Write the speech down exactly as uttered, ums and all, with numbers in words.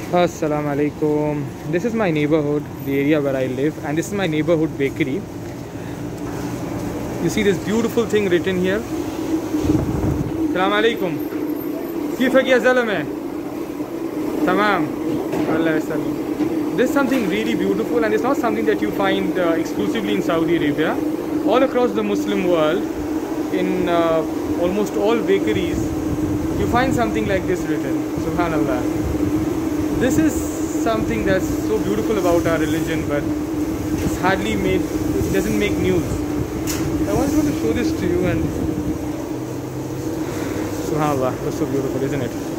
Assalamu alaikum. This is my neighborhood, the area where I live, and this is my neighborhood bakery. You see this beautiful thing written here. Assalamu alaikum. Kifak ya zalame? Tamam. Allah yasallam. This is something really beautiful, and it's not something that you find uh, exclusively in Saudi Arabia. All across the Muslim world, in uh, almost all bakeries, you find something like this written. Subhanallah. This is something that's so beautiful about our religion, but it's hardly made, it doesn't make news. I wanted to show this to you, and subhanallah, that's so beautiful, isn't it?